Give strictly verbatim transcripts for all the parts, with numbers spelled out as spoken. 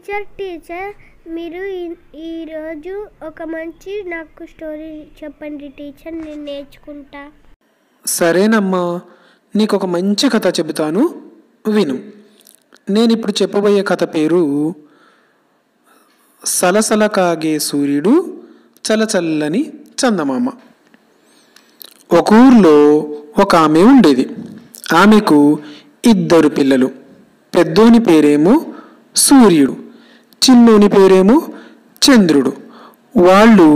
Teacher teacher మీరు ఈరోజు ఒక మంచి నాకు స్టోరీ చెప్పండి టీచర్, నేను నేర్చుకుంటా. సరేనమ్మా, నీకు ఒక మంచి కథ చెబుతాను, విను. నేను ఇప్పుడు చెప్పబోయే కథ పేరు సలసల కాగే సూర్యుడు చలచల్లని చందమామ. ఒక ఊర్లో ఒక ఆమె ఉండేది. ఆమెకు ఇద్దరు పిల్లలు. పెద్దోని పేరేమో సూర్యుడు, చిన్నోని పేరేమో చంద్రుడు. వాళ్ళు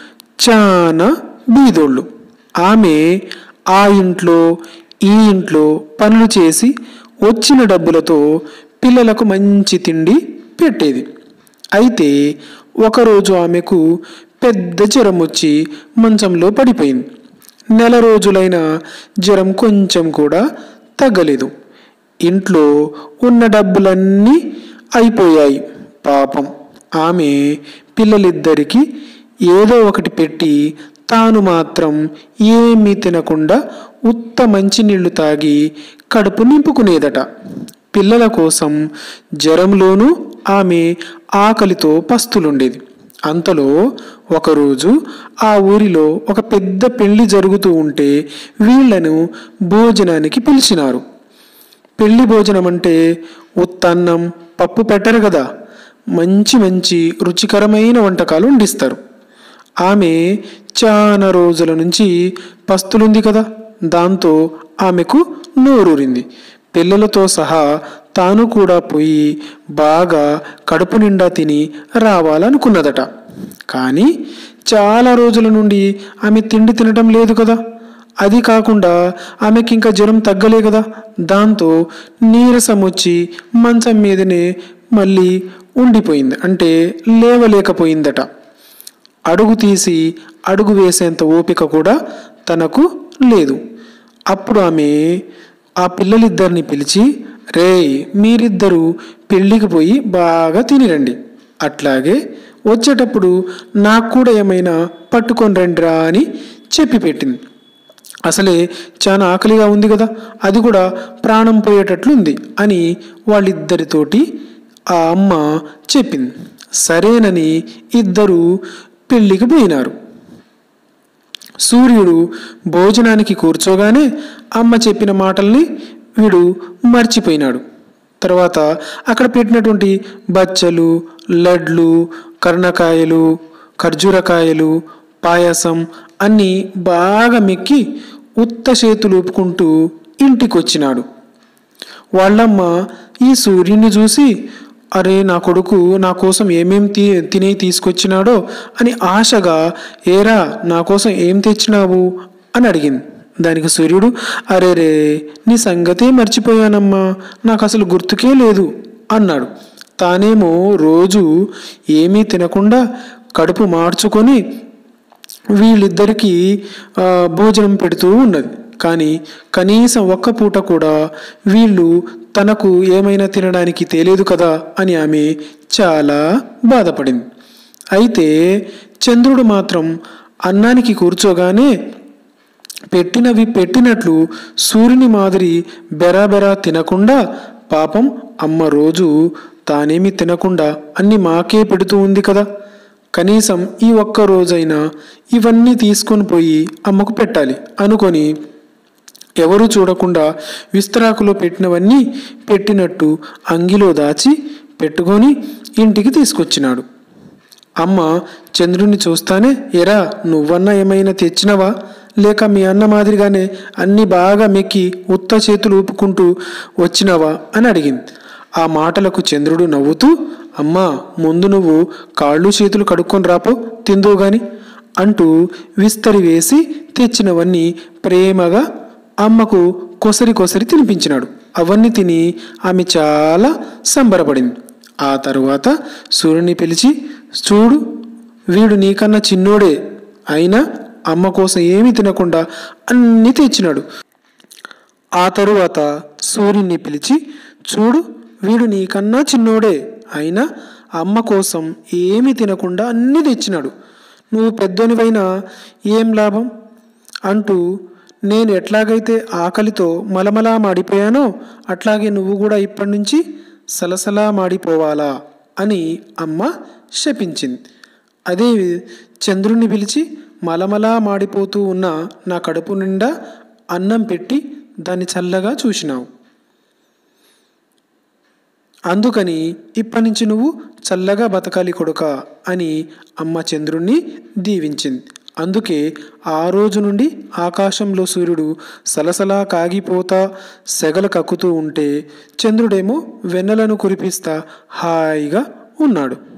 చాలా బీదోళ్ళు. ఆమె ఆ ఇంట్లో ఈ ఇంట్లో పనులు చేసి వచ్చిన డబ్బులతో పిల్లలకు మంచి తిండి పెట్టేది. అయితే ఒకరోజు ఆమెకు పెద్ద జ్వరం వచ్చి మంచంలో పడిపోయింది. నెల రోజులైన జ్వరం కొంచెం కూడా తగ్గలేదు. ఇంట్లో ఉన్న డబ్బులన్నీ అయిపోయాయి. పాపం ఆమె పిల్లలిద్దరికీ ఏదో ఒకటి పెట్టి తాను మాత్రం ఏమీ తినకుండా ఉత్త మంచినీళ్లు తాగి కడుపు నింపుకునేదట. పిల్లల కోసం జ్వరంలోనూ ఆమె ఆకలితో పస్తులుండేది. అంతలో ఒకరోజు ఆ ఊరిలో ఒక పెద్ద పెళ్లి జరుగుతూ ఉంటే వీళ్లను భోజనానికి పిలిచినారు. పెళ్లి భోజనం అంటే ఉత్తన్నం పప్పు పెట్టరు కదా, మంచి మంచి రుచికరమైన వంటకాలు వండిస్తారు. ఆమె చాలా రోజుల నుంచి పస్తులుంది కదా, దాంతో ఆమెకు నోరూరింది. పిల్లలతో సహా తాను కూడా పోయి బాగా కడుపు నిండా తిని రావాలనుకున్నదట. కానీ చాలా రోజుల నుండి ఆమె తిండి తినటం లేదు కదా. అది కాకుండా ఆమెకి ఇంకా జ్వరం తగ్గలే కదా. దాంతో నీరసం వచ్చి మంచం మీదనే మళ్ళీ ఉండిపోయింది, అంటే లేవలేకపోయిందట. అడుగు తీసి అడుగు వేసేంత ఓపిక కూడా తనకు లేదు. అప్పుడు ఆమె ఆ పిల్లలిద్దరిని పిలిచి, రేయ్ మీరిద్దరూ పెళ్ళికి పోయి బాగా తినిరండి, అట్లాగే వచ్చేటప్పుడు నాకు కూడా ఏమైనా పట్టుకొని రండిరా అని చెప్పి పెట్టింది. అసలే చాలా ఆకలిగా ఉంది కదా, అది కూడా ప్రాణం పోయేటట్లుంది అని వాళ్ళిద్దరితోటి ఆ అమ్మ చెప్పింది. సరేనని ఇద్దరు పెళ్ళికి పోయినారు. సూర్యుడు భోజనానికి కూర్చోగానే అమ్మ చెప్పిన మాటల్ని వీడు మర్చిపోయినాడు. తర్వాత అక్కడ పెట్టినటువంటి బచ్చలు, లడ్లు, కర్ణకాయలు, ఖర్జూరకాయలు, పాయసం అన్నీ బాగా మెక్కి ఉత్త చేతులు ఊపుకుంటూ ఇంటికి వచ్చినాడు. వాళ్ళమ్మ ఈ సూర్యుని చూసి, అరే నా కొడుకు నా కోసం ఏమేం తీ తినే తీసుకొచ్చినాడో అని ఆశగా, ఏరా నా కోసం ఏం తెచ్చినావు అని అడిగింది. దానికి సూర్యుడు, అరే రే నీ సంగతే మర్చిపోయానమ్మా, నాకు అసలు గుర్తుకే లేదు అన్నాడు. తానేమో రోజు ఏమీ తినకుండా కడుపు మార్చుకొని వీళ్ళిద్దరికీ భోజనం పెడుతూ ఉన్నది. కానీ కనీసం ఒక్క పూట కూడా వీళ్ళు తనకు ఏమైనా తినడానికి తేలేదు కదా అని ఆమె చాలా బాధపడింది. అయితే చంద్రుడు మాత్రం అన్నానికి కూర్చోగానే పెట్టినవి పెట్టినట్లు సూర్యుని మాదిరి బెరాబెరా తినకుండా, పాపం అమ్మ రోజు తానేమి తినకుండా అన్ని మాకే పెడుతూ ఉంది కదా, కనీసం ఈ ఒక్క రోజైనా ఇవన్నీ తీసుకొని పోయి అమ్మకు పెట్టాలి అనుకొని ఎవరు చూడకుండా విస్తరాకులో పెట్టినవన్నీ పెట్టినట్టు అంగిలో దాచి పెట్టుకొని ఇంటికి తీసుకొచ్చినాడు. అమ్మ చంద్రుని చూస్తానే, ఎరా నువ్వన్నా ఏమైనా తెచ్చినవా, లేక మీ అన్న మాదిరిగానే అన్నీ బాగా మెక్కి ఉత్త చేతులు ఊపుకుంటూ వచ్చినవా అని అడిగింది. ఆ మాటలకు చంద్రుడు నవ్వుతూ, అమ్మా ముందు నువ్వు కాళ్ళు చేతులు కడుక్కొని రాపో, తిందో గాని అంటూ విస్తరి వేసి తెచ్చినవన్నీ ప్రేమగా అమ్మకు కొసరి కొసరి తినిపించినాడు. అవన్నీ తిని ఆమె చాలా సంబరపడింది. ఆ తరువాత సూర్యుని పిలిచి, చూడు వీడు నీకన్నా చిన్నోడే, అయినా అమ్మ కోసం ఏమీ తినకుండా అన్నీ తెచ్చినాడు. ఆ తరువాత సూర్యుని పిలిచి, చూడు వీడు నీకన్నా చిన్నోడే, అయినా అమ్మ కోసం ఏమీ తినకుండా అన్నీ తెచ్చినాడు. నువ్వు పెద్దోనివైనా ఏం లాభం అంటూ నేను ఎట్లాగైతే ఆకలితో మలమలా మాడిపోయానో అట్లాగే నువ్వు కూడా ఇప్పటి నుంచి సలసలా మాడిపోవాలా అని అమ్మ శపించింది. అదే చంద్రుణ్ణి పిలిచి మలమలా మాడిపోతూ ఉన్న నా కడుపు నిండా అన్నం పెట్టి దాన్ని చల్లగా చూసినావు, అందుకని ఇప్పటి నుంచి నువ్వు చల్లగా బతకాలి కొడుకా అని అమ్మ చంద్రుణ్ణి దీవించింది. అందుకే ఆ రోజు నుండి ఆకాశంలో సూర్యుడు సలసలా కాగిపోతా సెగలు కక్కుతూ ఉంటే చంద్రుడేమో వెన్నెలను కురిపిస్తా హాయిగా ఉన్నాడు.